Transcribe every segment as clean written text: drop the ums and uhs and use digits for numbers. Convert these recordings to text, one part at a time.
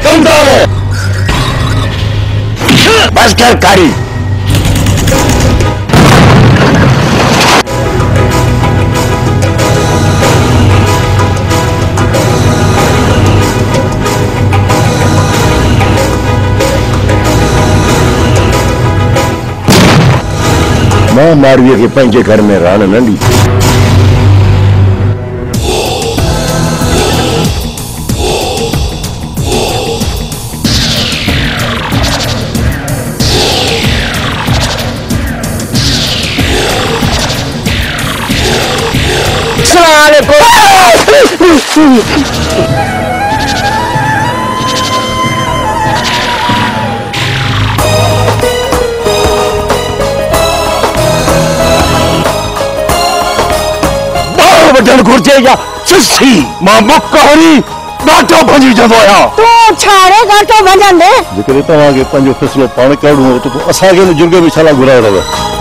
बस कर कारी। मां मारवीअ खे पंहिंजे घर में रहण न ॾी। वठण घुर्जे या सुसी मां मुकहरी गाटो भॼी जंदो आहियां। तूं छाड़े गाटो भॼंदे? जेकॾहिं तव्हांखे पंहिंजो फ़ैसिलो पाण करणो हो त पोइ असांखे हिन जुर्गे में छा लाइ घुरायो अथव?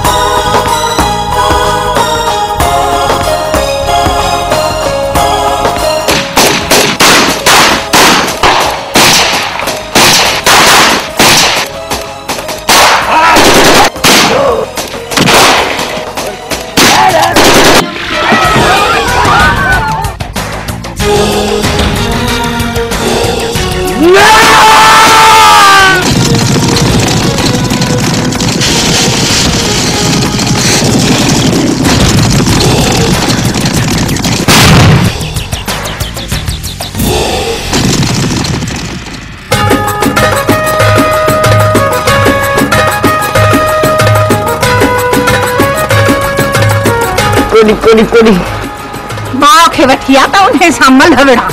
कोनी मां खे वठी आ त उन्हें सां मलहवड़ा।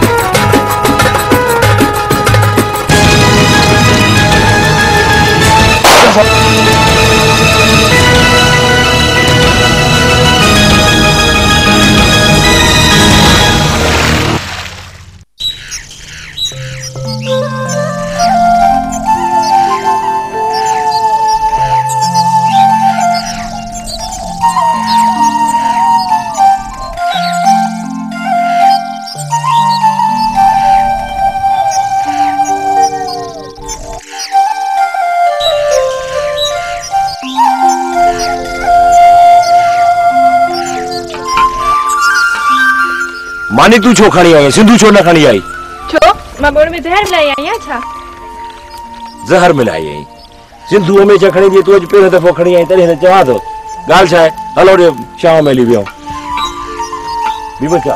मानी तू छो खणी आई? सिंधु छो न खणी आई? छो मां बोर में जहर मिलाई आई आहियां छा? जहर मिलाई आई? सिंधु हमेशा खणी दी, तू अॼु पहिरियों दफ़ो खणी आई तॾहिं हिन चवां थो। ॻाल्हि छा आहे? हलो ॾे शाम में हली वियो बि बचा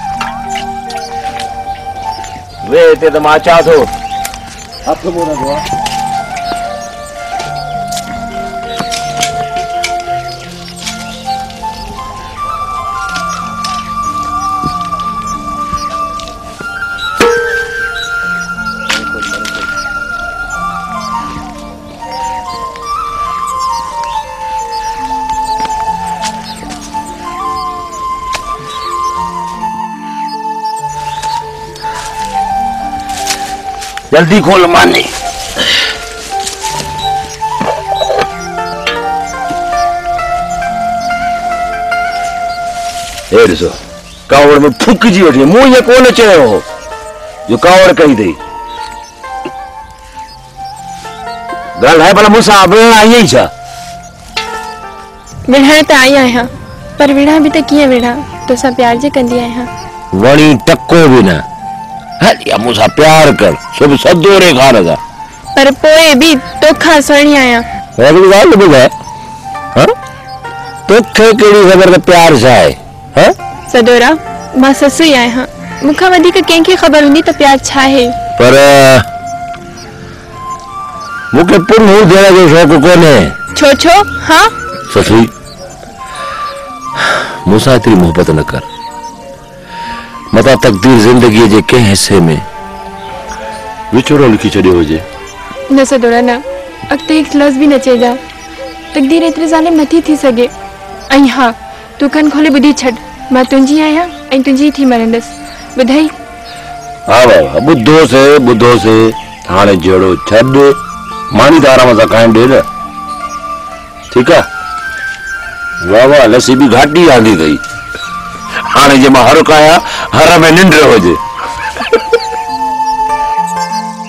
वे हिते त मां अचां थो। हथ मुंहुं रखो आहे। जल्दी खोल मानी। हे ॾिसो कावड़ में फूकिजी वठी। मूं ईअं कोन चयो हो जो कावड़ कई अथई। ॻाल्हि आहे भला मूंसां विढ़ण आई आहीं छा? विढ़ण त आई आहियां पर विढ़ा बि त कीअं विढ़ा? तोसां प्यार जे कंदी आहियां। वणी टको बि न। हल या मूंसां प्यार कर शुभ सदोरे खान जा। पर पोइ बि तोखां सुहिणी आहियां। हिकिड़ी ॻाल्हि ॿुधाए, तोखे कहिड़ी ख़बर त प्यार छा आहे? सदोरा मां ससु ई आहियां। मूंखां वधीक कंहिंखे ख़बर हूंदी त प्यार छा आहे। पर मूंखे पुन हू थियण जो शौक़ु कोन्हे। छो? हाँ ससुई मूंसां एतिरी मोहबत न कर। मता तकदीर जिंदगी जे कंहिं हिस्से में विछोड़ो लिखी छॾियो हुजे। न सदोरा न, अॻिते हिकु लफ़्ज़ बि न चइजा। तकदीर एतिरे ज़ालिम नथी थी सघे। ऐं हाँ तूं कन खोले ॿुधी छॾ। मां तुंहिंजी आहियां ऐं तुंहिंजी थी मरंदसि। ॿुधाई? हा वाह ॿुधोसीं। हाणे जहिड़ो छॾ मानी त आराम सां कायम ॾे न। ठीकु आहे? वाह वाह लस्सी बि घाटी आंदी अथई। हाणे जे मां हर काया हर में निंड हुजे।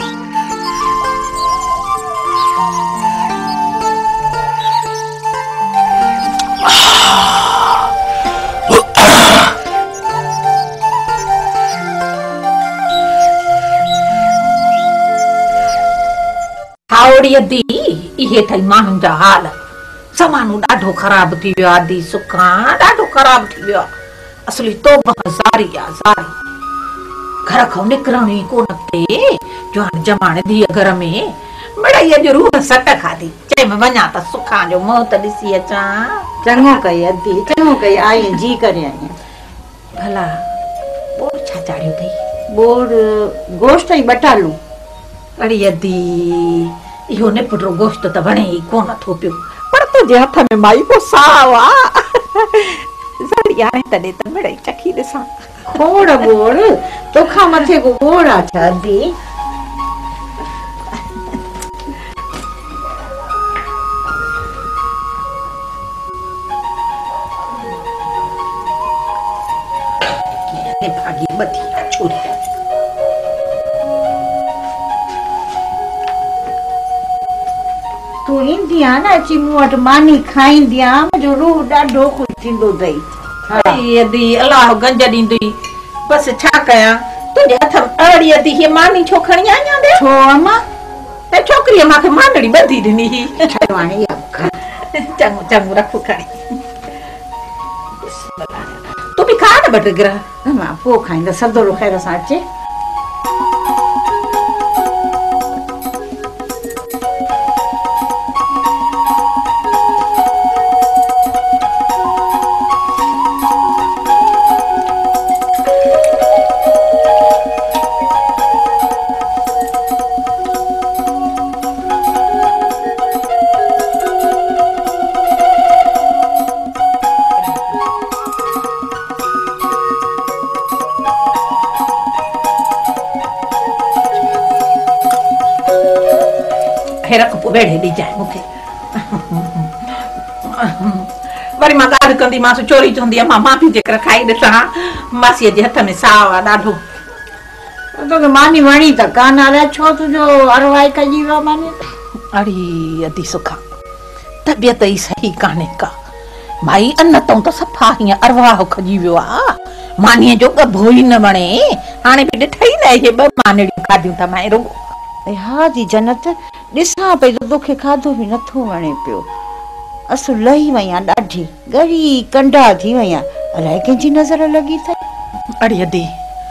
कौड़ी दी इहे थई माण्हुनि जा हाल ज़मानो ॾाढो ख़राब थी वियो आहे दी सुखा ॾाढो ख़राब थी वियो आहे असली तौबा ज़ारी आहे ज़ारी घर खां निकिरण ई कोन ते जो हाणे जमाणे धीअ घर में मिड़ई अॼु रूह सट खाधी चई मैं वञा त सुखा जो मुंहुं त ॾिसी अचां चङो कई अदी चङो कई आई जी करे आई भला बोर छा चाढ़ियो अथई बोर गोश्त ऐं बटालू अड़ी अदी इहो निपुटो गोश्त त वणे ई कोन थो पियो पर तुंहिंजे हथ में माई को साव आहे ज़री हाणे तॾहिं त मिड़ई चखी ॾिसां खोड़ बोर तोखां मथे को बोर आहे छा अदी भागी बधी छोरी तूं ईंदी आहे न अची मूं वटि मानी खाईंदी आहे मुंहिंजो रूह ॾाढो ख़ुशि थींदो अथई अदी अलाह गंज ॾींदी बसि छा कयां तुंहिंजे हथ में अड़ी अदी हीअ मानी छो खणी आईं दे छो अम्मा ऐं छोकिरीअ मूंखे मानड़ी ॿधी ॾिनी हुई छॾो हाणे चङो चङो रखो खणी तूं बि खा न ॿ टे गिरा मां पोइ खाईंदा सदोरो ख़ैर सां अचे रख पोइ वेड़े ॾिजाए मूंखे वरी मां ॻाल्हि कंदीमांसि चोरी चवंदी मां माफ़ी जेकर खाई ॾिसां मासीअ जे हथ में साव आहे ॾाढो तोखे मानी वणी त कान अलाए छो तुंहिंजो अरवाई कजी वियो मानी अड़ी अदी सुखा तबियत ई सही कान्हे का भाई अन्न तूं त सफ़ा हीअं अरवाह खजी वियो आहे मानीअ जो ॻभो ई न वणे हाणे बि ॾिठई न इहे ॿ मानड़ियूं खाधियूं त मां रुगो हा जी जनत ॾिसां पई त तोखे खाधो बि नथो वणे पियो असु लही वई आहे ॾाढी ॻरी कंडा थी वई आहे अलाए कंहिंजी नज़र लॻी अथई अड़ी अदी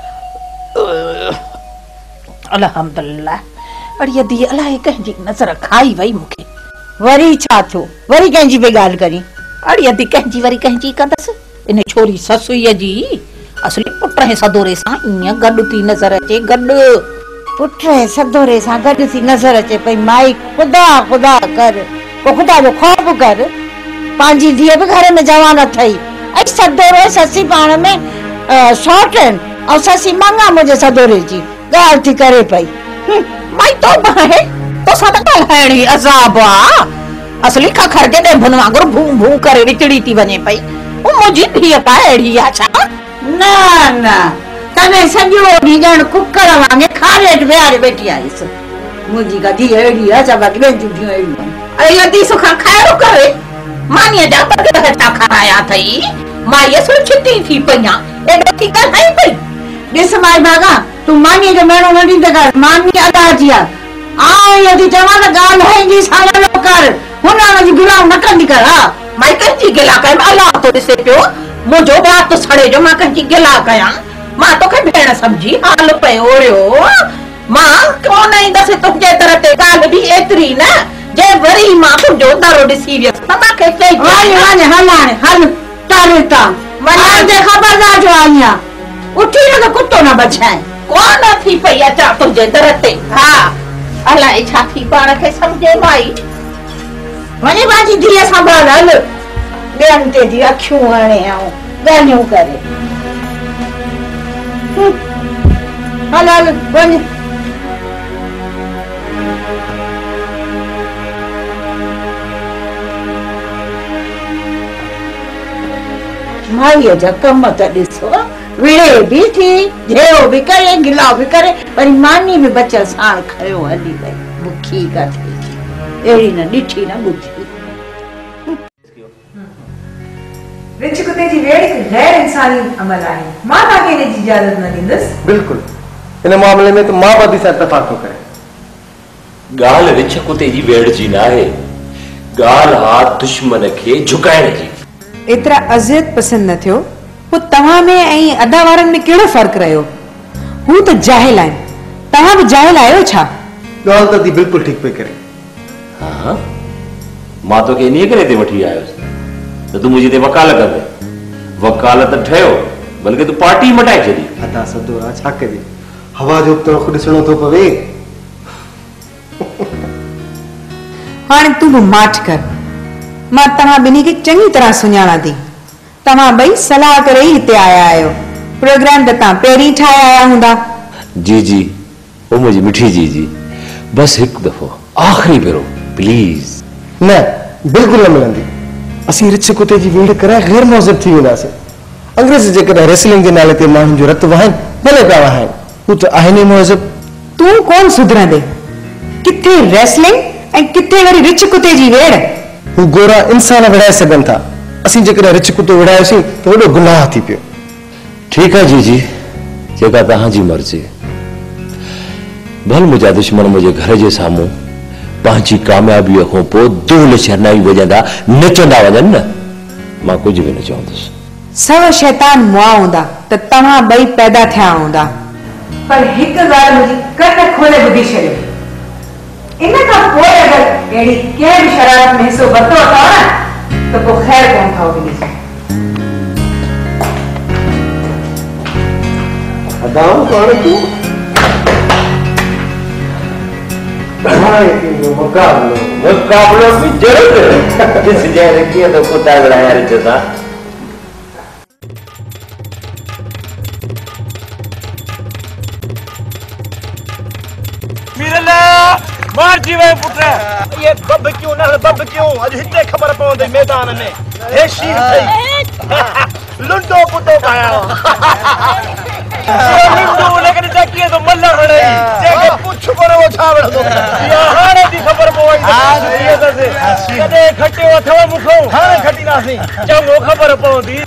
अल्हम्दुलिल्लाह अड़ी अदी अलाए कंहिंजी नज़र खाई वई मूंखे वरी छा थियो वरी कंहिंजी पई ॻाल्हि करी अड़ी अदी कंहिंजी वरी कंहिंजी कंदसि इन छोरी ससुईअ जी असली पुट ऐं सदोरे सां ईअं गॾु थी नज़र अचे गॾु पुट ऐं सदोरे सां गॾु थी नज़र अचे पई माई ख़ुदा ख़ुदा कर पोइ ख़ुदा जो ख़ौफ़ कर पंहिंजी धीअ बि घर में जवान अथई ऐं सदोरो ससी पाण में शॉर्ट आहिनि ऐं ससी मंगा मुंहिंजे सदोरे जी ॻाल्हि थी करे पई माई तो आहे तोसां त ॻाल्हाइण ई अज़ाब आहे असली खखर जे ॾेभुनि वांगुरु भूं भूं करे विचड़ी थी वञे पई मुंहिंजी धीअ का अहिड़ी आहे छा न न तने सॼो ॾींहुं ॼण कुकर वांगुरु खारेट विहारे वेठी आईसि मुंहिंजी का धीअ अहिड़ी आहे छा बाक़ी ॿियनि जूं धीअं अहिड़ियूं अरे अदी सुखा खाइरो करे मानीअ जा बगड़ छा खाराया अथई माईअ सुरक्षित थी पई आहे एॾो थी ॻाल्हाई पई ॾिस माई भागा तूं मानीअ जो मेणो न ॾींदे कर मानी अदा जी आहे यदि चवां त ॻाल्हाईंदी साल कर हुन जी गुलाम न कंदी कर हा माई कंहिंजी गिला कयां अलाह तो ॾिसे पियो मुंहिंजो बात सड़े जो मां कंहिंजी गिला कयां मां तोखे भेण सम्झी हाल पियो हुयो मां कोन ईंदसि तुंहिंजे दर ते ॻाल्हि बि एतिरी न जे वरी मां तुंहिंजो दरो ॾिसी वियसि त मूंखे चई वञ हल हाणे हल तारे ता वञे ख़बरदार जो आईं उठी न कुत्तो न बचाए कोन थी पई अचां तुंहिंजे दर ते हा अलाए छा थी पाण खे सम्झे माई वञे पंहिंजी धीअ संभाल हल ॿियनि ते जी अखियूं हणे ऐं ॻाल्हियूं करे हल हल वञ माईअ जा कम त ॾिसो विड़े बि थी झेओ बि करे गिला बि करे वरी मानी बि बचल साण खयो हली वई बुखी का थी अहिड़ी न ॾिठी न ॿुधी रिच कुत्ते जी वेड़ हिकु गैर इंसानी अमल आहे मां तव्हांखे इन जी इजाज़त न ॾींदसि बिल्कुलु इन मामले में तो मां वधी सां इत्तेफ़ाक़ थो करे गाल रिछ कुते जी वेड़ जी ना है, गाल हाथ दुश्मन के झुकाइण जी। एतरा अज़ियत पसंद न थियो पो तव्हां में ऐं अदा वारनि में कहिड़ो फर्क़ु रहियो? हू त जाहिल आहिनि, तव्हां बि जाहिल आहियो छा? ॻाल्हि त थी बिल्कुलु ठीकु पई करे। हाँ मां तोखे इन्हीअ करे ते वठी आयुसि त तूं मुंहिंजे ते वकाल कंदे। वकालत ठहियो बल्कि तूं पार्टी मटाए छॾी। अदा सदोरा छा कजे, हवा जो तो खुद ॾिसणो थो पवे। हाणे तूं बि माठ कर, मां तव्हां ॿिन्ही खे चङी तरह सुञाणा थी। तव्हां ॿई सलाह करे ई हिते आया आहियो, प्रोग्राम त तव्हां पहिरीं ठाहे आया हूंदा। जी जी ओ मुंहिंजी मिठी जी बस हिकु दफ़ो आख़िरी भेरो प्लीज़। न बिल्कुलु न मिलंदी। असीं रिछ कुते जी वेड़ कराए गैर मौजूद थी वेंदासीं। अंग्रेज़ जेकॾहिं रेसलिंग जे नाले ते माण्हुनि जो रत वहाइनि भले पिया वहाइनि, हू त आहिनि ई मौजूद। तूं कोन सुधरंदे, किथे रेसलिंग ऐं किथे वरी रिछ कुते जी वेड़। हू गोरा इंसान विढ़ाए सघनि था, असीं जेकॾहिं रिछ कुतो विढ़ायोसीं त वॾो गुनाह थी पियो। ठीकु आहे जी जेका तव्हांजी मर्ज़ी। भल मुंहिंजा दुश्मन मुंहिंजे घर जे साम्हूं पंहिंजी कामयाबीअ खां पोइ धूल शरनाई वॼंदा नचंदा वञनि न, मां कुझु बि न चवंदुसि। सव शैतान मुआ हूंदा त तव्हां ॿई पैदा थिया हूंदा, पर हिकु ॻाल्हि मुंहिंजी कन खोले ॿुधी छॾियो। इन खां पोइ अगरि अहिड़ी कंहिं बि शरारत में हिसो वरितो अथव न त पोइ ख़ैर कोन अथव मिली। अदाऊं कौन तू? मुकाबलो भी जरूर जिस जय रखी है तो कुत्ता बढ़ाया रिच था। मार जी वे पुट ये बब क्यों ना बब क्यों अज हिते खबर पवंदे मैदान में हे शीर थई लुंडो पुटो पाया लुंडो लेकिन जकिए तो मल्ला रड़े जेके पुछ पर वो छावड़ दो या हाणे दी खबर पवई ये से कदे खटियो अथवा मुखो हाणे खटी नासी चङो खबर पवंदी।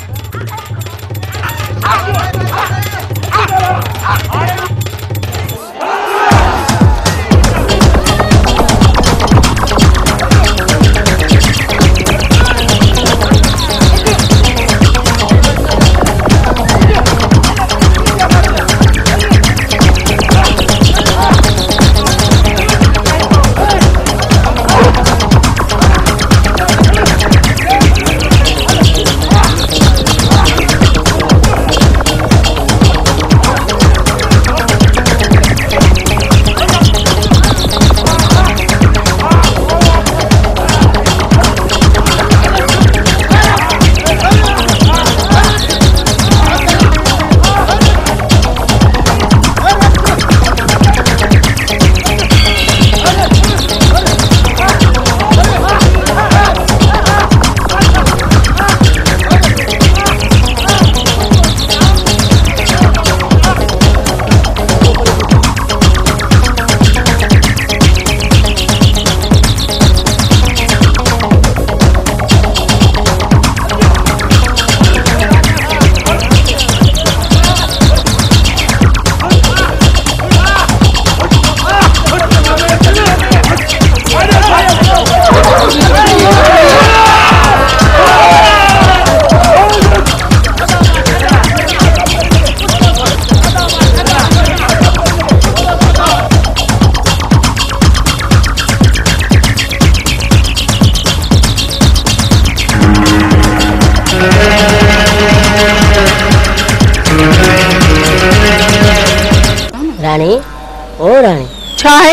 रानी ओ रानी छा है?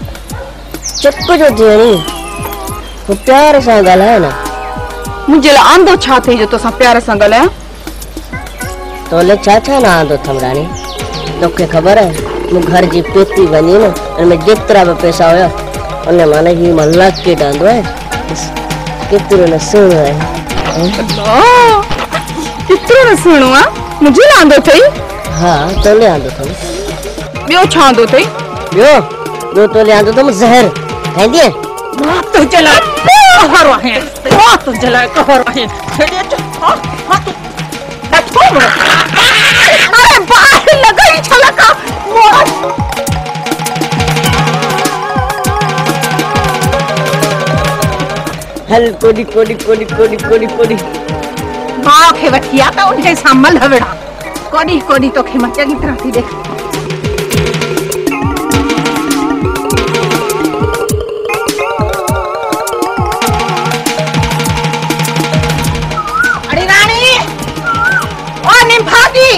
चुप जो थियणी तूं प्यार सां ॻाल्हाए न। मुंहिंजे लाइ आंदो छा थई जो तोसां प्यार सां ॻाल्हायां? तोले छा छा न आंदो थम रानी? तोखे ख़बर है मूं घर जी पेती वञी न उनमें जेतिरा बि पैसा हुया उन माने ही मां लाकेट आंदो आहे। केतिरो न सुहिणो आहे। केतिरो न सुहिणो आहे? मुंहिंजे लाइ आंदो अथई? हा तोले आंदो अथई। ॿियो छा आंदो अथई? ॿियो तोले आंदो अथमि ज़हर। खाईंदीअ? तुंहिंजे लाइ कहर आहे, तुंहिंजे लाइ कहर आहे। अरे बाहि लॻई छलका हल कोडी कोडी कोडी कोडी कोडी कोडी मां खे वठी आ त उनजे सामल हवड़ा कोडी कोडी तो खे मां चंगी तरह थी देख अरे रानी ओ निम्फागी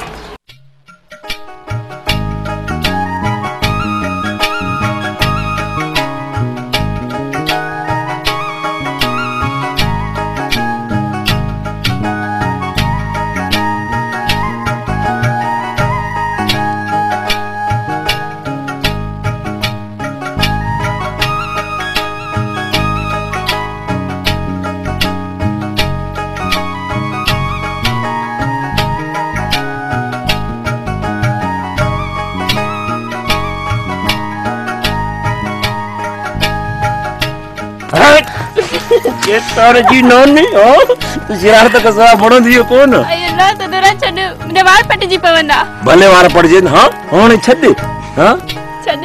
ये तारे जी नोनी हो तो शरारत कसा बणो दियो कोन अयो ना तो दरा छड मुने वार पट जी पवंदा भले वार पड़ जे हां हाणे छड हां छड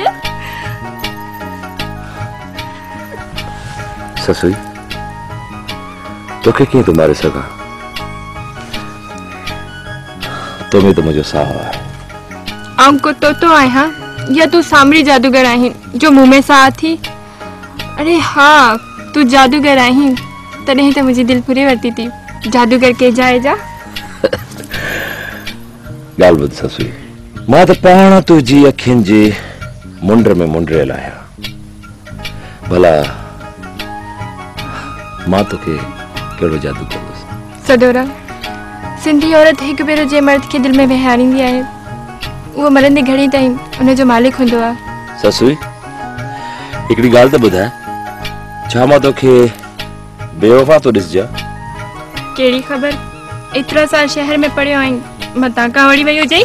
ससुई तोखे के तुम्हारे सगा तुम्हें तो मुझे साह है हमको तो आए हां या तू सामरी जादूगर आही जो मुंह में सा थी अरे हाँ तू जादूगर आई तने तो मुझे दिल पूरी वरती थी जादूगर के जाए जा गाल बद ससुई मां तो पाण तुझी अखिन जे मुंडर में मुंडरे लाया भला मां तो के केड़ो जादू कर सदोरा सिंधी औरत एक बेरो जे मर्द के दिल में बहारींदी है वो मरंदी घड़ी ताईं उन जो मालिक हुंदो आ ससुई एकड़ी गाल तो बुधा छा मां तोखे बेवफा तो दिस जा केड़ी खबर इतना साल शहर में पड़ियो आई मता कावड़ी वयो जई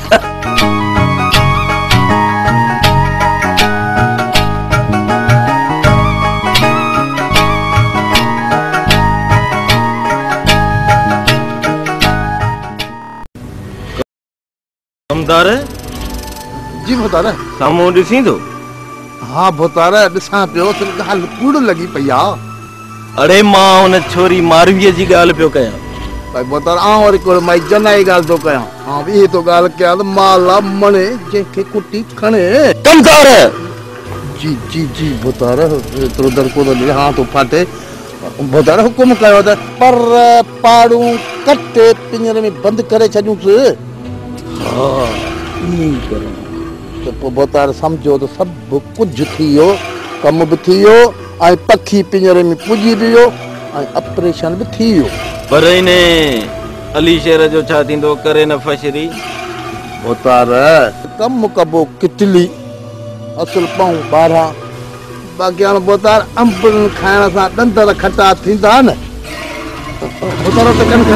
कमदार जी भोतारा सामो दिसी तो हाँ भोतारा ॾिसां पियो त ॻाल्हि कूड़ लॻी पई आहे अरे मां उन छोरी मारवीअ जी ॻाल्हि पियो कयां भाई भोतारा आउं वरी कोई माई जना जी ॻाल्हि थो कयां हाँ ॿी थो ॻाल्हि कयां त माला मणे जंहिंखे कुटी खणे कमदार जी जी जी भोतारा एतिरो दड़को थो ॾे हाँ थो फाटे भोतारा हुकुम कयो त पर पाड़ूं कटे पिंजरे में बंदि करे छॾियूंसि हा ई करो तो पोइ भोतार सम्झो त सभु कुझु थी वियो कम बि थी वियो ऐं पखी पिंजरे में पुॼी बि वियो ऐं ऑपरेशन बि थी वियो पर इने अली शेर जो छा थींदो करे न फशरी भोतार कमु कबो कितली असुल पाऊं 12 बाक़ी हाणे भोतार अंबड़ियुनि खाइण सां ॾंदर खटा थींदा न भोतार त कनि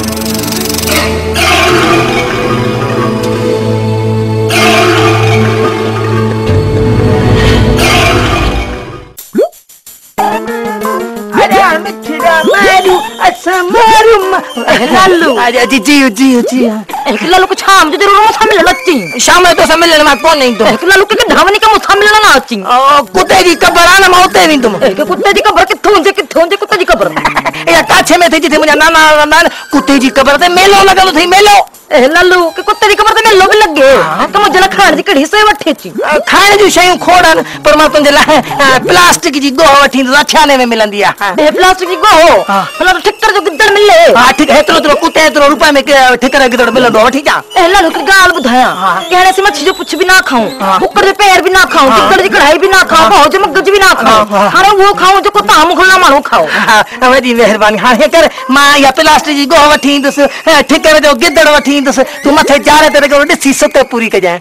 लालू को शाम जो जरूर मुझे लच्ची शाम में तो सम्मेलन में कौन नहीं तो लालू के धावनी का मुझे सम्मेलन ना अच्छी कुत्ते की कब्र आना मौते नहीं तुम कुत्ते की कब्र किथों जे कुत्ते की कब्र या काछे में थी जी मुझे नाना कुत्ते की कब्र ते मेलो लगा थी मेलो लालू के कुत्ते की कब्र ते मेलो भी लगे तो मुझे ला खाण जी कड़ी से वठे छी खाण जी शयूं खोड़न पर मां तुंजे ला प्लास्टिक जी गोह वठी रछाने में मिलंदी आ प्लास्टिक जी गोह मतलब ठिकर जो गिद्दड़ मिले हां ठीक है तो कुत्ते तो रुपए में ठिकर गिद्दड़ मिलंदो वठी जा ए लालू की गाल बुधाया कहने से मच्छी जो कुछ भी ना खाऊं कुकर के पैर भी ना खाऊं गिद्दड़ की कढ़ाई भी ना खाऊं बहुत जो मगज भी ना खाऊं अरे वो खाऊं जो कुत्ता हम खुला मानो खाओ वडी मेहरबानी हां हे कर मां या प्लास्टिक जी गोह वठी दस ठिकर जो गिद्दड़ वठी दस तू मथे चारे तेरे को ॾिसी सुते पूरी कजाए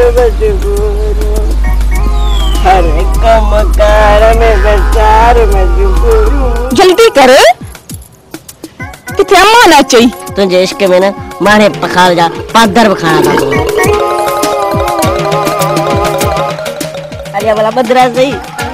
मजबूर हर कम कार में बेचार मजबूर। जल्दी कर किथे अम्मा ना चाहिए तुझे इश्क में ना मारे पखाल जा पादर बखाना था। अरे वाला बदरा सही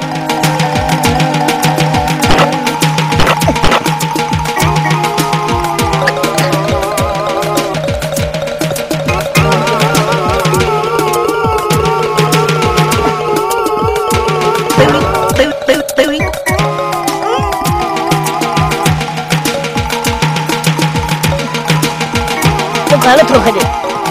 गाना थोड़ा खड़े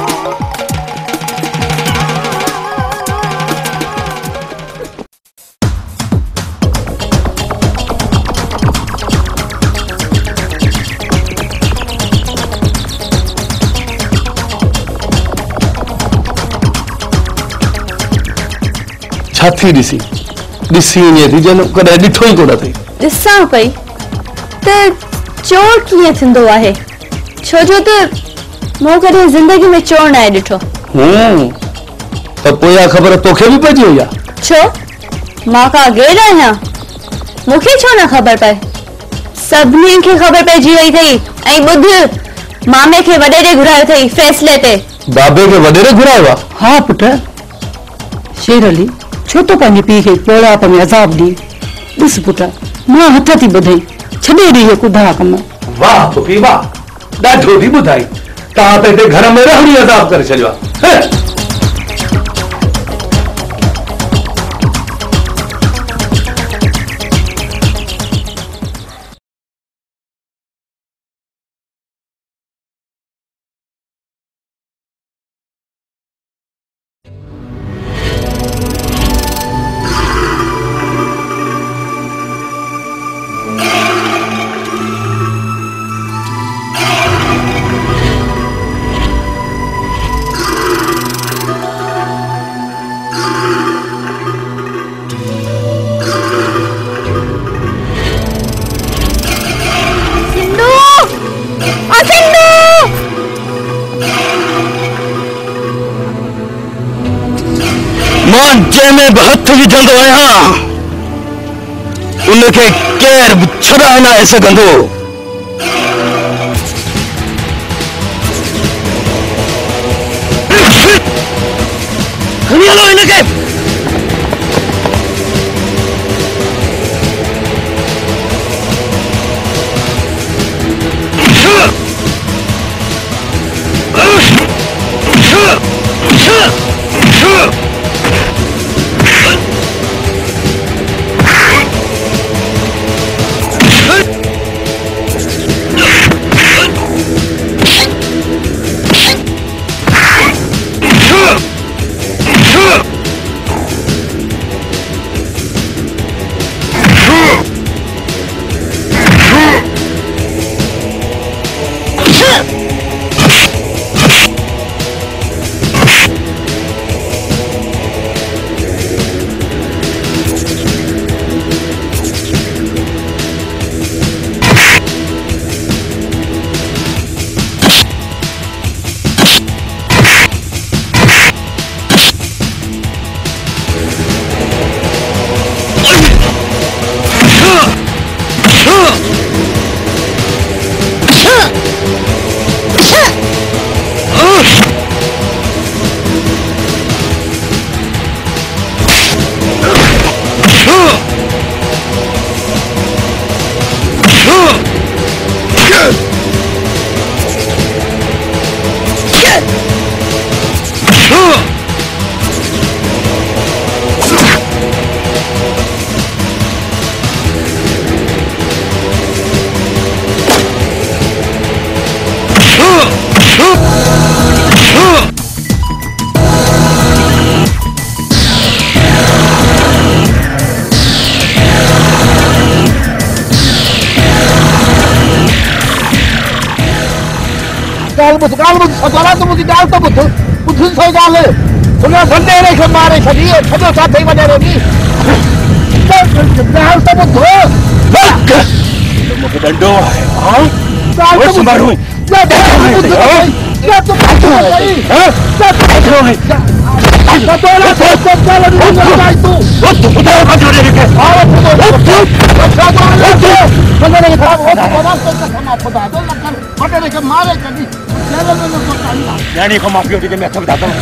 छाती दिसी ने थी जन कदे डिठो ही कोन थई दिसा पई ते चोर किए थिंदो आहे छो जो ते मो कदे जिंदगी में चोर ना डिठो तो पोया खबर तोखे भी पजी हुई छो मां का गेड़ा है मुखे छो ना खबर पे सबनी के खबर पे जी रही थी ऐ बुध मामे के वडेरे घुरायो थई फैसले ते बाबे के वडेरे घुरायो हाँ पुट शेर अली छो तो पंहिंजे पीउ खे पोड़ाप में अज़ाब दी ॾिस पुट मां हथ थी ॿुधई छॾे ॾी हे कुधा कम। वाह पुफी वाह ॾाढो थी ॿुधाई तव्हां त हिते घर में रहणी अज़ाब करे छॾियो आहे। में हथ विझंदो आहियां उनखे केर बि छुड़ाए न आहे सघंदो। खणी हलो हिनखे। गाल बुध सतरा तो मुझे गाल तो बुध बुध सही गाल है उन्हें बंदे ने के मारे छड़ी है छड़ो साथ ही बने रही गाल तो बुध मुझे डंडो है हां गाल तो मारू या तो हां यानी को माफी होती मैं सब बताता हूँ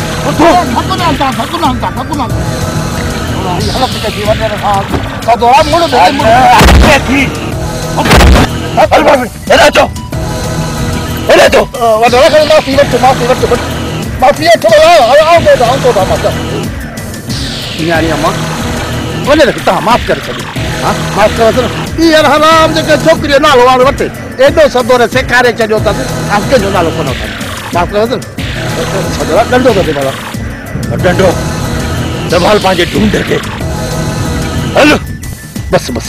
माफ कर माफ कर यार हराम जेके छोकरी नालो वालो वटे एडो सदो रे सेकारे चलियो त आपके जो नालो कोन माफ कर सदरा डंडो कर दे बाबा डंडो दबाल पांजे ढूंढ के हेलो बस बस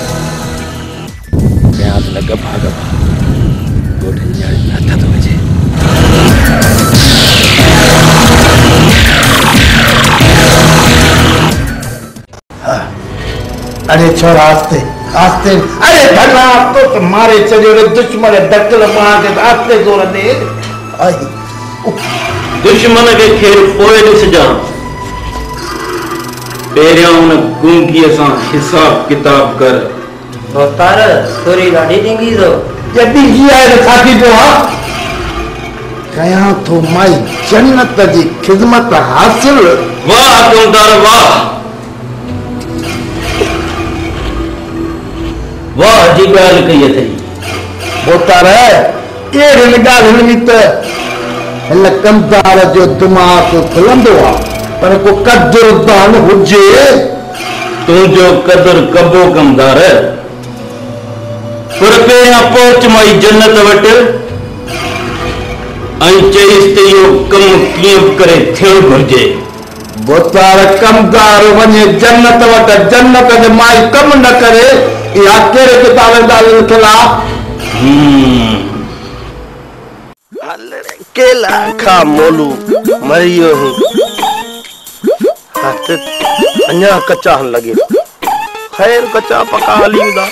याद लगा भागा गोठे यार नाथा तो बजे अरे छोरा आस्ते आस्ते अरे भला तो तुम्हारे चलियो रे दुश्मन डकल मार के आस्ते जोर दे आई दुश्मन के खेल पोए ॾिस जा पहिरियों उन गुंगी सां हिसाब किताब कर दोस्तार थोड़ी गाड़ी डिंगी दो जदी ही आए खाती तो कया तो माई जन्नत जी खिदमत हासिल वाह तुमदार वाह वाह जी गाल कही थी बोतार ये गाल हिन त हिन कमदार जो दिमाग खुलंदो आ पर को कदरदान हुजे तू जो कदर कबो कमदार पर पहिरियां पहुच माई जन्नत वट ऐं चईस त इहो कम कीअं करे थियणु घुरिजे बोतार कमदार वञे जन्नत वट जन्नत जे माई कम न करे इहा कहिड़े किताब दालिन खिलाफ केला खा मोलू मरियो हूं हाथ अन्या कच्चा हन लगे खैर कच्चा पका हलींदा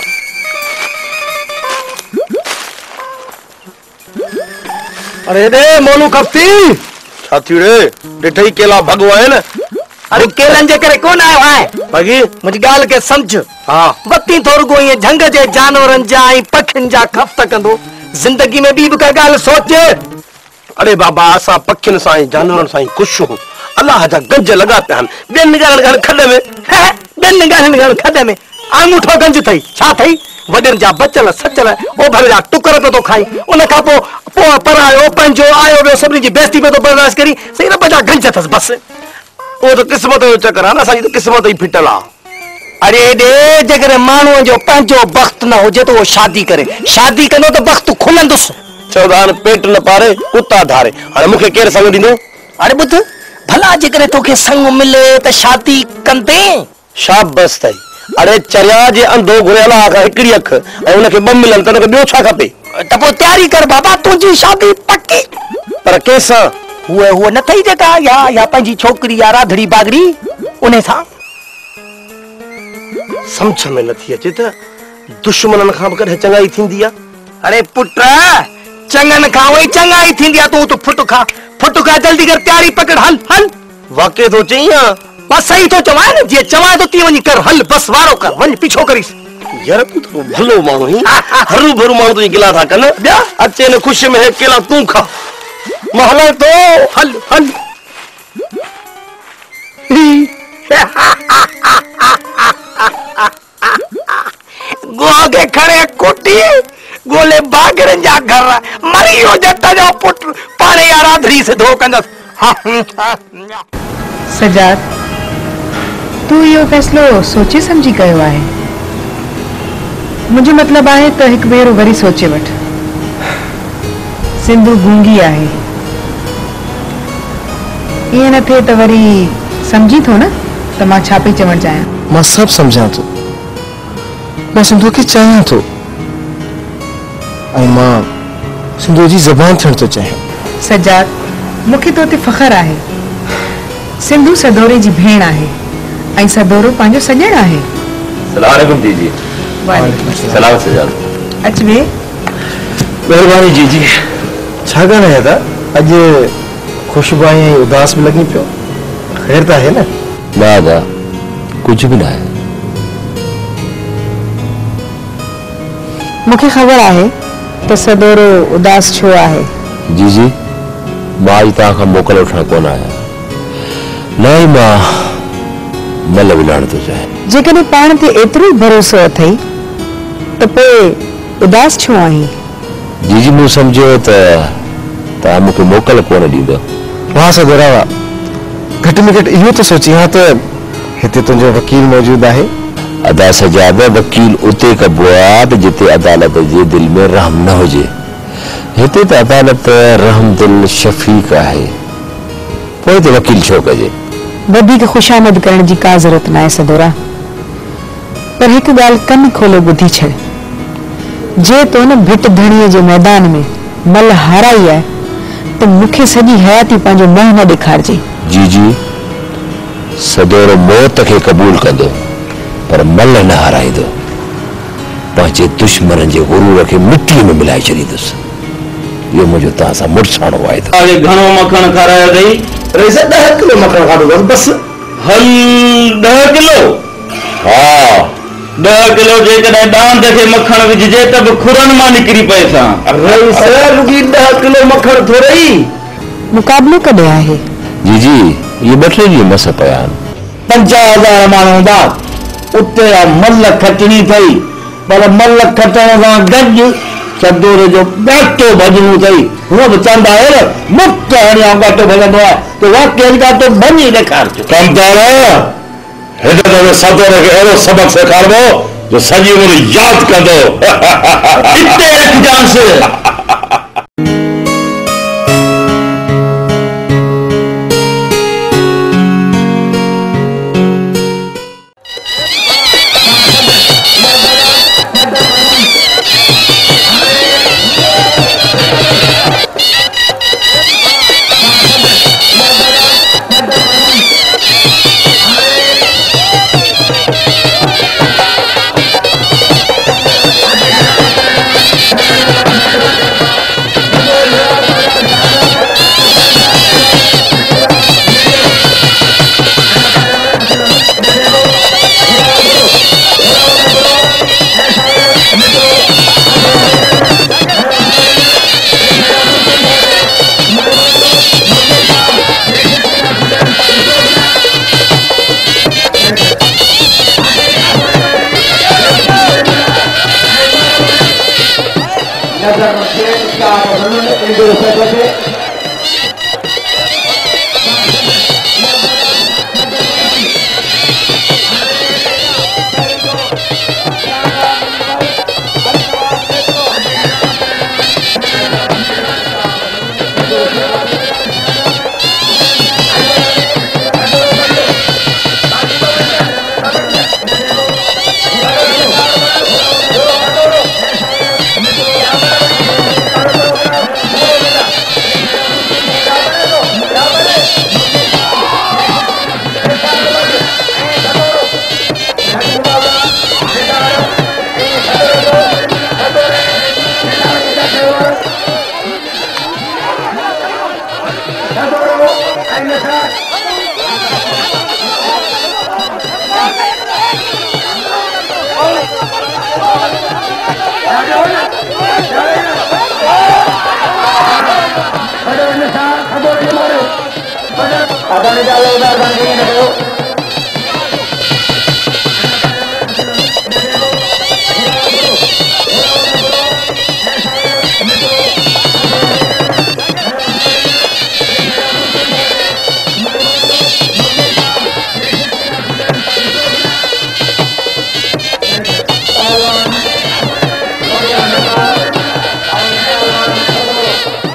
अरे रे मोलू खपती छाती रे डिठई केला भगवान अरे केलन जे करे कोन आयो है भगी मुझी गाल के समझ हां वती थोर गो ये झंग जे जानवरन जा ऐं पखिन जा खफ्त कंदो जिंदगी में भी का गाल सोचे अरे बाबा असा पखिन साई जानवरन साई खुश हूं अल्लाह जा गंज लगा पे हन बेन गाल खड में बेन गाल खड में अंगूठो गंज थई छा थई वडन जा बचल सचल ओ भले जा टुकर पे तो खाई उन का पो परायो पंजो आयो बे सबनी जी बेइज्जती पे तो बर्दाश्त करी सही रब जा गंज थस बस वो तो किस्मत जो चक्कर है ना साई तो किस्मत ही फिटल आ अरे दे जगर मानू जो पंजो वक्त न हो जे तो वो शादी करे शादी कनो तो वक्त खुलंदुस चौदान पेट न पारे कुत्ता धारे अरे मुखे केर संग दिनो अरे बुध भला जगर तोके संग मिले त शादी कंदे शाबाश तई अरे चरिया जे अंधो घुरेला का एकड़ी अख ए उनके बम मिलन त उनके बियो छा खपे त पो तैयारी कर बाबा तुजी शादी पक्की पर कैसा हुए न थई जेका या पंजी छोकरी या राधड़ी बागड़ी उन्हें था समझ में नथी अचे त दुश्मनन खां कदे चंगाई थींदी आ अरे पुत्र चंगन खा वही चंगाई थींदी आ तू तो फुट खा जल्दी कर तैयारी पकड़ हल हल वाकई तो चईया बस सही तो चवाए न जे चवाए तो ती वनी कर हल बस वारो कर वन पीछो करिस यार तू तो भलो मानो ही हरू भरू मानो तुझी गिला था कन ब्या अचे ने खुशी में है केला तू खा महला तो हल हल गोगे खड़े कुटी गोले बागरन जा घर मरियो जट्टा जा पुट पाणे यारा धरी से धोकंदस सजाद तू यो फैसलो सोचे समझी कयो आहे मुझे मतलब आहे तो एक बेर वरी सोचे वठ सिंधु गूंगी आहे ये न थे तो वरी समझी थो न तो मां छा पई चवण चाहियां मां सब समझा तो मैं सिंधु के चाहियां तो ऐं मां सिंधु जी ज़बान थियण तो चाहियां सजाद मूंखे तो ते फखर आहे सिंधु सदोरे जी भेण आहे ऐं सदोरो पंहिंजो सॼण आहे सलाम अलैकुम जीजी सलाम सजाद अच वे मेहरबानी जीजी छा ॻाल्हाया था अॼु खुशबू ऐं उदास में लॻी पियो खैर तो है ना? ना कुछ भी ना है। मुझे खबर है तो सदोरो उदास छो है। जी मां अज तक मोकल उठण कोन आया ना ही मां मल विलाण तो चाहे। जेकॾहिं पाण ते एतिरो भरोसो अथई तो पोइ उदास छो आहीं? जी मूं सम्झो त तव्हां मूंखे मोकल कोन ॾींदो। वाह सदोरा वाह। घट में घट इहो तो सोची हाँ तो हिते तुंहिंजो वकील मौजूद है। अदा सजाद वकील उते कबो आहे त जिते अदालत जे दिल में रहम न हुजे। हिते त अदालत रहम दिल शफीक है, पोइ त वकील छो कजे। वधीक खुशामद करण जी का जरूरत ना है सदोरा, पर एक गाल कन खोले बुद्धि छड़। जे तो न भिट धणीअ जे मैदान में मल हाराई है तो मुखे सजी हयाती पांजो मोह न दिखारजे। जी सदोरो मौत के कबूल कंदो पर मल न हाराईंदो। पंहिंजे दुश्मन जे गुरूर के मिट्टी में मिलाए छॾींदुसि। यो मुझे तव्हां मुड़साणो वाइदो। आगे घणो मखण खारायो अथई? रईस 10 किलो मखण खाधो अथसि बस। हल 10 किलो? हाँ 10 किलो जेकॾहिं डांद खे मखण विझिजे त बि खुरनि मां निकिरी पए सां। रईस रुगी 10 किलो मखण थोड़ई। मुकाबलो कॾहिं आहे? जी ये 2 ॾींहं मस पिया आहिनि। 50,000 माण्हू हूंदा उते मल खटणी अथई, पर मल खटण सां गॾु सदोरे जो ॻाटो भॼणो अथई। हूअं बि चवंदा आहियो न मुक्त हणिया ॻाटो भॼंदो आहे त वाकई ॻाटो भञी ॾेखारिजो। कमदार हिन दफ़े सदोरे खे अहिड़ो सबक़ सेखारिबो जो सॼी उमिरि यादि कंदो। इते रखजांसि।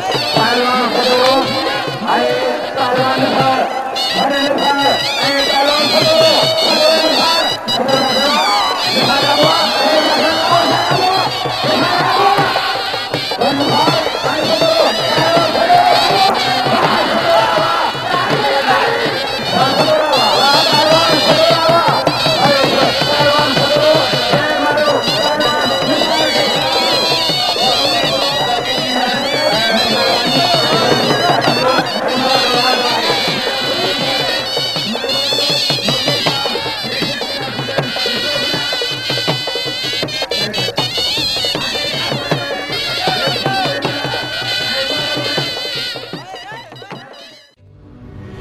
Hey,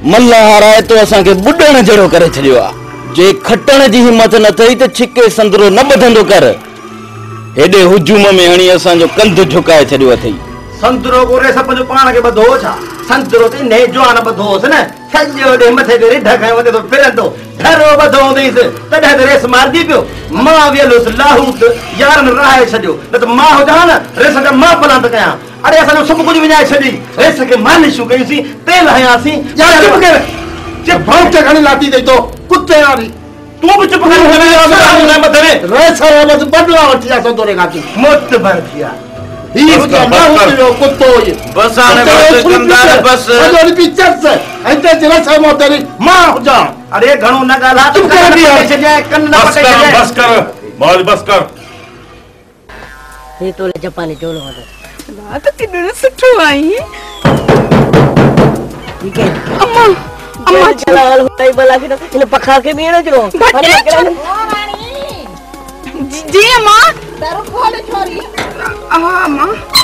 मल्ला हाराए तो असांखे बुॾण जहिड़ो करे छॾियो आहे। जे खटण जी हिमत न अथई त छिके संदरो न ॿधंदो कर। हेॾे हुजूम में हणी असांजो कंधु झुकाए छॾियो अथई। संतरो गोरे सब जो पाण के बधो छा संतरो ते ने जो आन बधोस न सजो दे मथे ते रिढ खाए वते तो फिरंदो धरो बधो देस तडे ते रेस मार दी पियो मां वेलोस लाहूत यारन राहे छडियो न त मां हो जान रेस के मां पलांत कया। अरे असा सब कुछ विनाय छडी रेस के मालिशू कईसी तेल हयासी यार चुप कर जे भौंक घणी लाती दे तो कुत्ते वाली तू भी चुप कर मथे रेस बस बदला वठिया संतोरे गाती मत भर दिया बस आने बस कंदार बस अजोरी पिक्चर से ऐसे जरा से मोतरी मां हो जा। अरे घणो न गाला चुप कर दिया जाए कन न पटे जाए बस कर मौज बस कर। ये तोले जापानी चोलो हो ना तो किन्ने सुठो आई ठीक है अम्मा अम्मा चला हाल होई बला के इन पखा के भी न जरो जी अम्मा दरो खोले छोरी अम्मा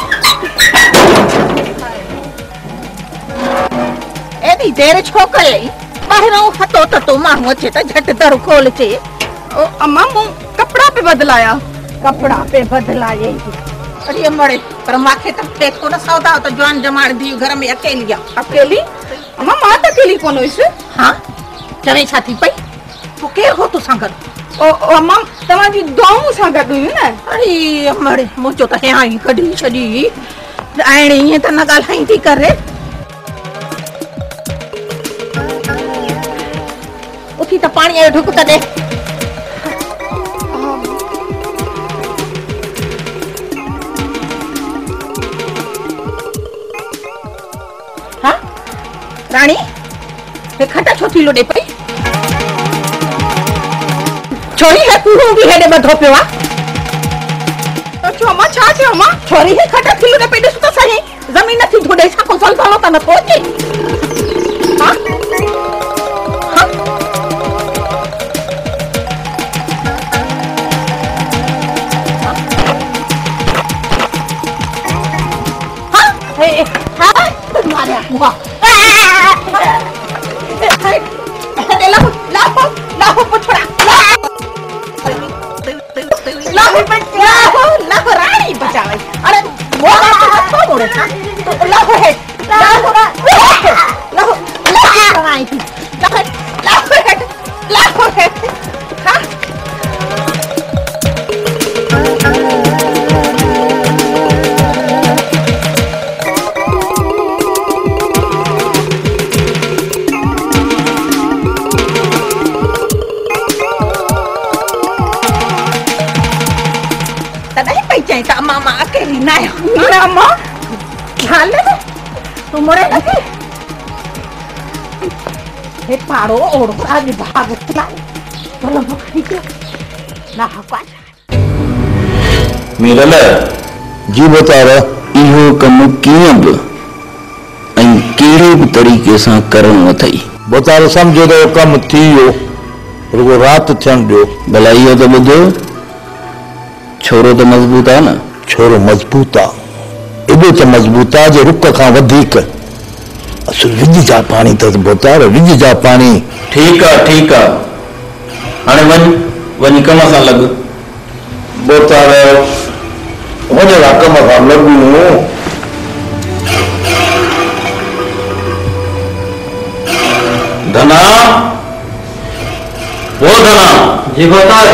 एडी देर छोकरे बाहरों हतो ततो माण्हू अचे त झट दर खोल चे। ओ अम्मा मु कपड़ा पे बदलाया कपड़ा पे बदलाए अरे मरे पर माखे त फेको न सौदा तो जवान जमाण दी घर में अकेली अकेली अम्मा मां त अकेली कोन होइस। हां चवे छाती पई तो के हो तू संगत ओ अम्मा तमा जी दोऊ सा गडु न अरे मरे मुचो त हां ही कडी छडी आणे ये त न गालाई थी करे उठी त पानी आयो ढुक त दे हां रानी ये खटा छोटी लोडे पई छोरी है तू भी हेडे बधो पियो तो छो अम्मा छा छे अम्मा छोरी है खटा किलो ने पेडे सुता सही जमीन नथी धोडे सा को सल थलो त न पहुंचे। हां हां हां हे हां मारे मुआ ए ला पुछड़ा लाहो रानी बचावे अरे वो तो मोड़े था तो लाहो है लाहो रानी थी लाहो है हां त मामा अकेली ना है अम्मा ध्यान ले तू मोरे लगी हे पारो और आज भाग चला बोलो बकरी के ना हका मीरल जी बताव इहो कम कीअं बि ऐं कहिड़े बि तरीक़े सां करणो अथई। बताओ समझो तो कम थी वियो रुगो रात थियण ॾियो। भला इहो त ॿुधो छोरो त मज़बूत आहे न। छोरो मज़बूत आहे एॾो त मज़बूत आहे जे रुख खां वधीक असुल विज जा पाणी त बोतार विज जा पाणी। ठीक आहे हाणे वञी कम सां लॻ बोतार वञा कम सां लॻूं। धना वो धना जी बोतार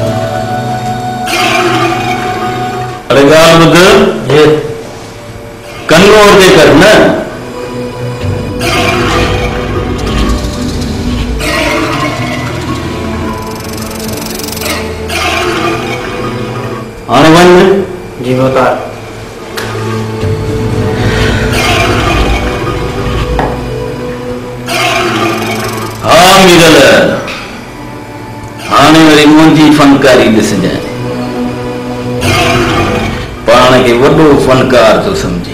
अरे गाल बुध ये कन्नो और दे कर न आने वन जी बता। हाँ मिरल आने वाली मुंजी फनकारी दिस जाए पाण के वडो फनकार तो समझी।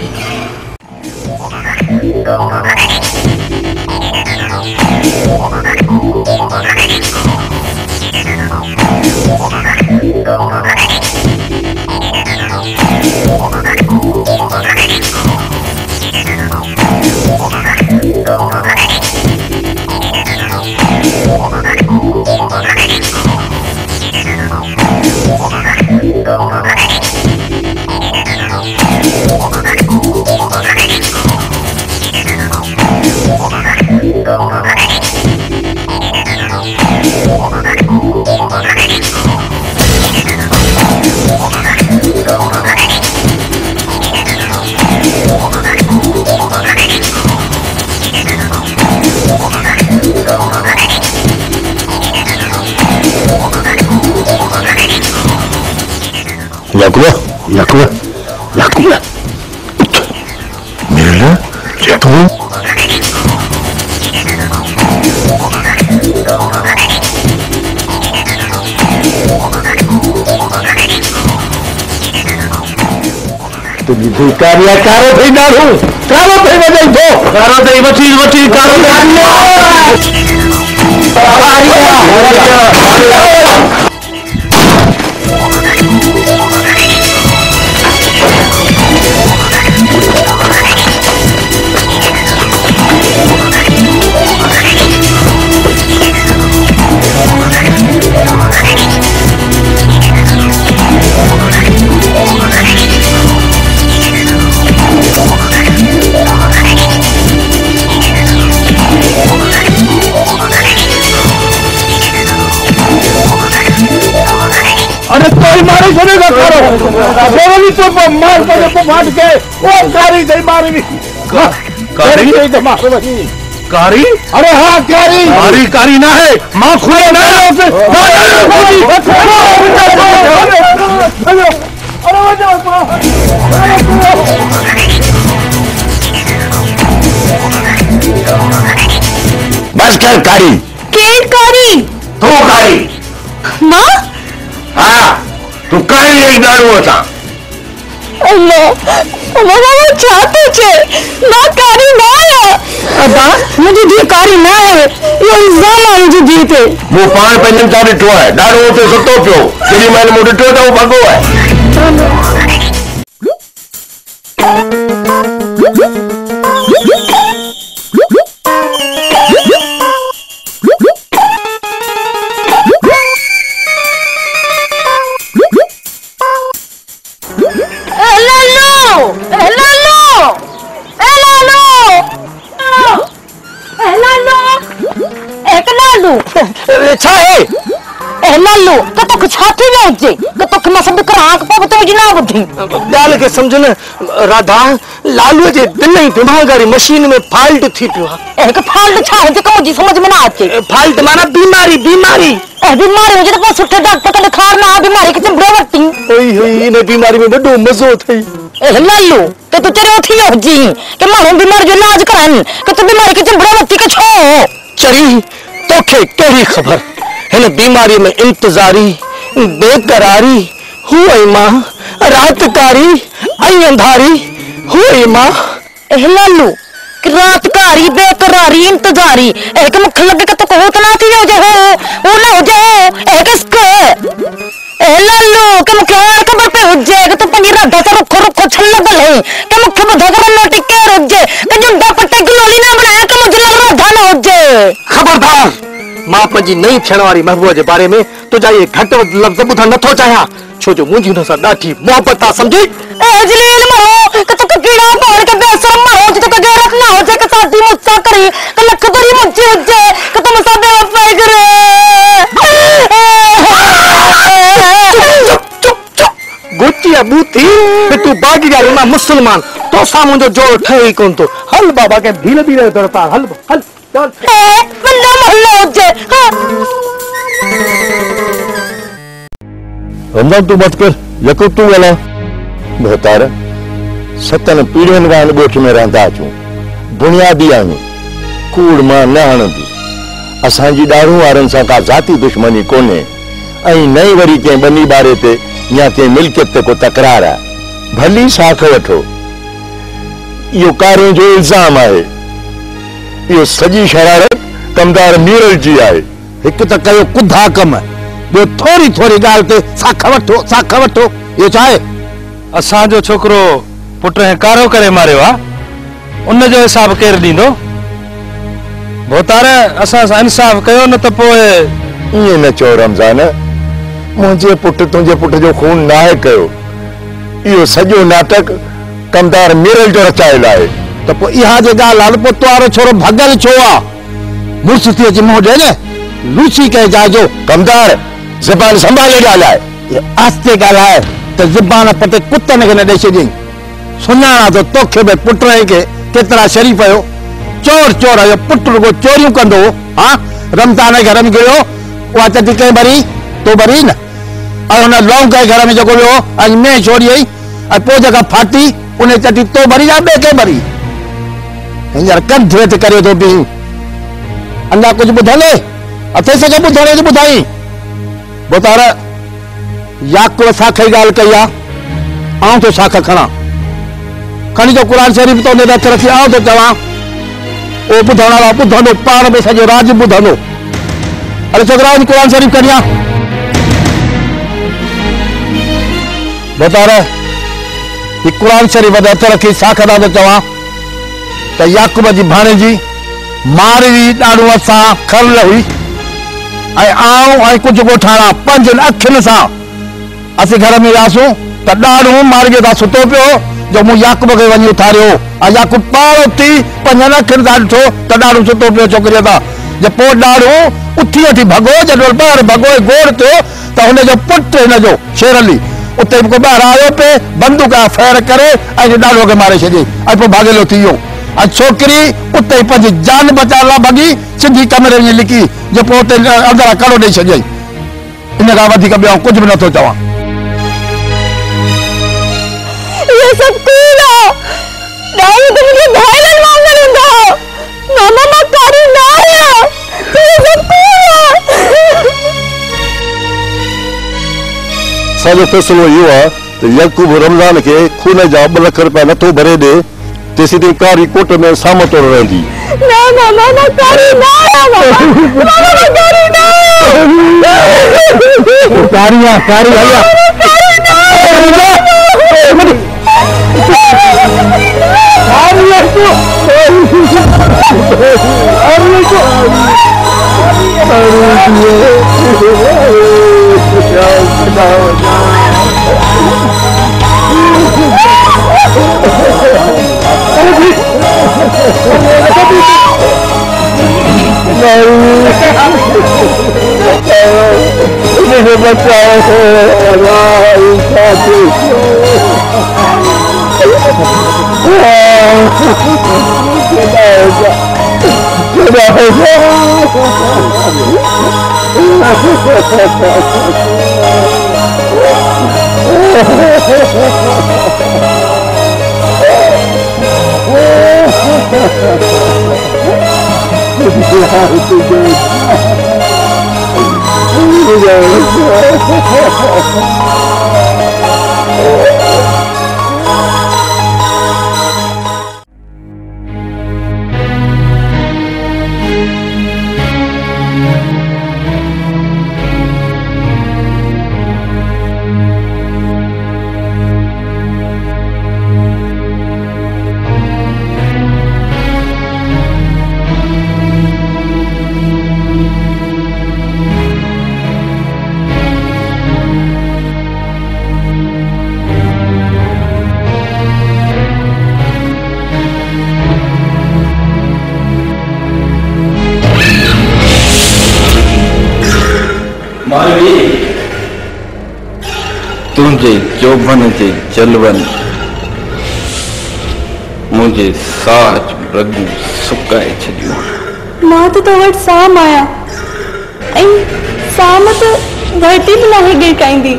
Yakuba. Mira, Yakuba. तुझी भिकारिया कारो थई नारू कारो थई वजई दो कारो थई वठी कारो अरे कोई मारी सुनेगा करो देवली तो मार के फाट के वो कारी दे मारी भी कारी दे मार वही कारी अरे हां कारी ना है मां खुले ना है उसे अरे बस कर कारी तो कारी मां हाँ तू कहीं एक दारू होता अल्लाह चाहते छे ना कारी ना है अबा मुझे दी कारी ना है ये इल्जाम है मुझे दी पे वो पान पंजन तारी टो है दारू होते सतो पियो तेरी मैंने मुझे टो तो भगो है लालू तो तक छाती में उजे तो तक मैं सब कर आंख पे तो मुझे ना बुद्धि डाल के समझ न राधा लालू जे दिल ही दिमागारी मशीन में फाल्ट थी पियो एक फाल्ट छा है जे मुझे समझ में ना आचे फाल्ट माना बीमारी बीमारी मुझे तो सुठे डॉक्टर का दिखा ना बीमारी के चंबड़े वरती ओई ने बीमारी में बड़ो मजो थई लालू तो तू तेरे उठी हो जी के मारो बीमार जो इलाज करन कि तू बीमारी के चंबड़े वरती के छो चरी तोखे केरी खबर है बीमारी में इंतजारी बेकरारी हुई मां रातकारी आई अंधारी हुई मां लालू रातकारी बेकरारी इंतजारी एक मुख लगे तो होत ना थी हो जाए वो ना हो जाए एक इसको लालू के मुख खबर पे हो जाए तो पंजीरा दस रुखो छल गले के मुख बधगर नोटी के रुक जाए के जुंडा पट्टे गिलोली ना बनाया के मुझे लग रहा था ना हो जाए खबरदार मां पंजी नहीं थियण वारी महबूबा जे बारे में तुझा ये घट लफ्ज ॿुधण नथो चाहियां छो जो मुंहिंजी हुन सां ॾाढी मोहबत आहे समझी जलील मारो कि तो कीड़ा पाड़ के बेशरम मारो जो तो गैरत ना हो जाए कि शादी मुझसे करी कि लख भरी मुझे हो जाए कि तुम सब बेवफाई करे चुप गुच्ची बूथी तू बागी जा ना मुसलमान तो सा मुंहिंजो जोड़ ठहे ई कोन थो हल बाबा के धीरे धीरे दरता हल चल बंदा मोहल्ला हो जाए रमजान तू मत कर यकूब तू गला बेहतर सतन पीढ़ियुनि खां ॻोठ में रहंदा अचूं बुनियादी आहियूं कूड़ मां न हणंदी असांजी ॾाढ़ूं वारनि सां का ज़ाती दुश्मनी कोन्हे ऐं न ई वरी कंहिं ॿनी ॿारे ते या कंहिं मिल्कियत ते को तकरार आहे भली साख वठो इहो कारियूं जो इल्ज़ाम आहे इहो सॼी शरारत कमदार मीरल जी आहे हिकु त कयो कुधा कम ॿियो थोरी थोरी ॻाल्हि ते साख वठो इहो छा आहे असांजो छोकिरो पुट ऐं कारो करे मारियो आहे उन जो हिसाब केरु ॾींदो भोतार असां सां इंसाफ़ कयो न त पोइ ईअं न चओ रमज़ान मुझे पुट तुझे पुट जो खून नाहे कयो यो सजो नाटक कमदार मेरल जो रचायल है तो पो इहा जे गाल हाल पो तवारो छोरो भगल छो आ मुर्स थी अची मुंह दे ने लूसी कहे जाजो कमदार ज़बान संभाले गाल है ये आस्ते गाल है तो ज़बान पते कुत्ते ने दे छदी सुनाना तो तोखे बे पुट रहे के केतरा शरीफ आयो चोर चोर आयो पुट को चोरियों कंदो हां रमजान के घर में गयो वा चटी के भरी तो भरी न और ना लौंग के घर में जो गयो आज मैं छोड़ी आई और पो जगह फाटी उन्हें चटी तो भरी या बे के भरी यार कब ध्वेत करियो तो भी अल्लाह कुछ बुधाले अथे सके बुधाले तो बुधाई बतारा याकूब साखे गाल कया आऊं तो साखा खणा खणी जो कुरान शरीफ तो ने रख रखी आओ तो चवा ओ बुधाना बुधानो पाण में सजो राज बुधानो अरे छोकरा कुरान शरीफ करिया बता रहे ये कुरान शरीफ हथ रखी साखदा तो चवा तो याकूब जी भाणे जी मारी ॾाढो असां खल हुई ऐं आऊं ऐं कुझु ॻोठाणा 5 अखियुनि सां असीं घर में वियासीं त ॾाढो मारियो था सुतो पियो जो मूं याकूब खे वञी उथारियो ऐं याकूब पाण उथी 5 अखियुनि सां ॾिठो त ॾाढो सुतो पियो छोकिरीअ सां जो पोइ ॾाढो उथी वठी भॻो जॾहिं ॿाहिरि भॻो गोड़ थियो त हुनजो पुटु हिनजो शेरली उते को ॿाहिरि आयो पे बंदूक फेर करे ऐं ॾाढो खे मारे छॾियईं ऐं पोइ भागेलो थी वियो ऐं छोकिरी उते पंहिंजी जान बचाइण लाइ भॻी सिधी कमरे में लिकी जो पोइ उते अंदरां कड़ो ॾेई छॾियईं इन खां वधीक ॿियो कुझु बि नथो चवां ये सब कूल है नहीं तो मुझे भाईलन मांगने दो मामा मैं करी ना है ये सब कूल है साजो फैसलो इहो आहे त याकूब रमज़ान खे खून जा 2 लाख रुपया नथो भरे ॾे तेसी ताईं कारी कोट में साम तोड़ रहंदी ना मामा मैं करी ना है मामा मैं करी ना कारी भैया तुझे चौबन जे जलवन मुझे साच रगू सुकाए छॾियो मां तो वट साम आया ऐं साम तो धरती भी ना गिरकाईंदी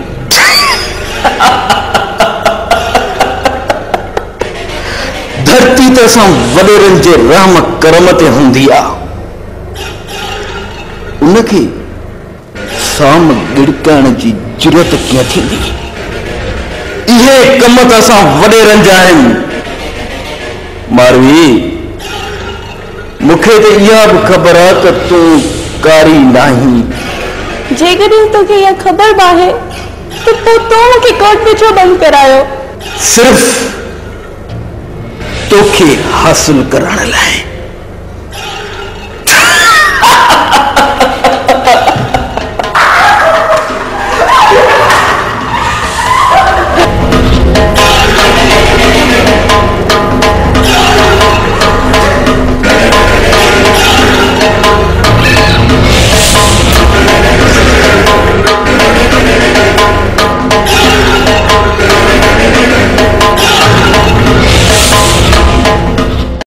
धरती तो असां वॾेरनि जे रहम करम ते हूंदी आहे उनखे साम गिड़काइण जी ज़रूरत कीअं थींदी इहे कम त असां वॾेरनि जा आहिनि मारवी मूंखे त इहा बि ख़बर आहे त तूं कारी नाहीं जेकॾहिं तोखे इहा ख़बर बि आहे त पोइ तूं मूंखे कोर्ट में छो बंदि करायो सिर्फ़ तोखे हासिल करण लाइ